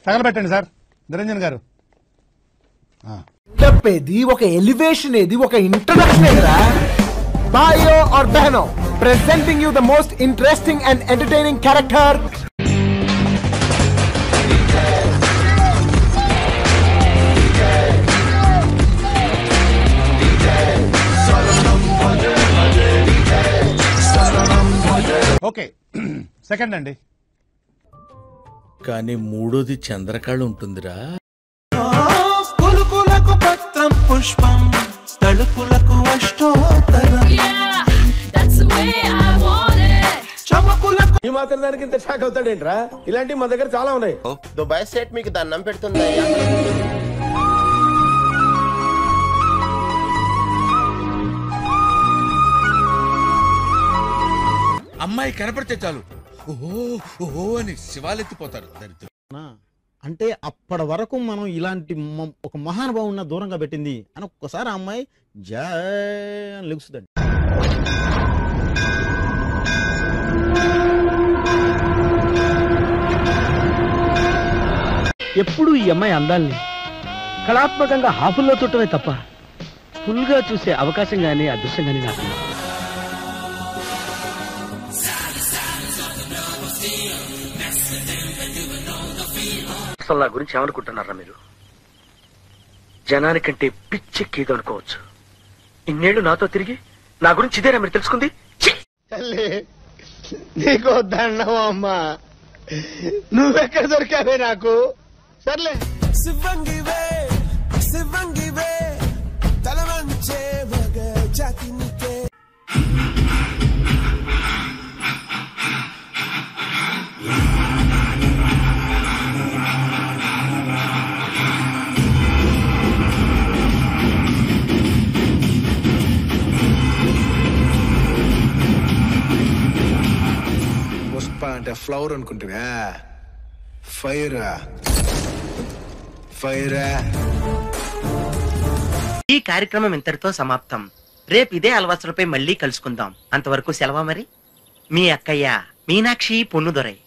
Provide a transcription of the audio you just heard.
తగలబెట్టండి sir Niranjan గారు. చెప్పేది ఒక ఎలివేషన్, ఏది ఒక ఇంట్రడక్షన్ ఏదిరా. బాయో ఆర్ బహనో presenting you the most interesting and entertaining character. Okay second అండి. కానీ మూడోది చంద్రకళ ఉంటుందిరా. పులుకులకు పత్రం పుష్పం తలుపులకు అష్టోత్తరం. ఈ మాత్రం దానికి ఇంత షాక్ అవుతాడేంట్రా? ఇలాంటివి మా దగ్గర చాలా ఉన్నాయి. దుబాయ్ సెట్ మీకు దండం పెడుతుంది. అమ్మాయి కనపడితే చాలు ఓహో ఓహో అని శివాలెత్తిపోతారు దరిద్రులు. అంటే అప్పటి వరకు మనం ఇలాంటి ఒక మహానుభావున్న దూరంగా పెట్టింది అని ఒక్కసారి ఆ అమ్మాయి అని లెగుస్తుందండి. ఎప్పుడు ఈ అమ్మాయి అందాల్ని కళాత్మకంగా హాఫుల్లో చుట్టమే తప్ప ఫుల్గా చూసే అవకాశం గానీ అదృష్టం గానీ నాకు. అసలు నా గురించి ఏమనుకుంటున్నారా మీరు? జనానికంటే పిచ్చెక్కేదో అనుకోవచ్చు. ఇన్నేళ్లు నాతో తిరిగి నా గురించి ఇదేనా మీరు తెలుసుకుంది? నీకు దండం అమ్మా, నువ్వెక్కడ దొరికావే నాకు. సర్లే శివంగివే శివంగివే తలవంచే మగ జాతినికే. పుష్ప అంటే ఫ్లవర్ అనుకుంటున్నా, ఫైరా ఫైరా. ఈ కార్యక్రమం ఇంతటితో సమాప్తం. రేపు ఇదే అలవాసులపై మళ్ళీ కలుసుకుందాం. అంతవరకు సెలవా మరి. మీ అక్కయ్య మీనాక్షి పొన్నుదొరై.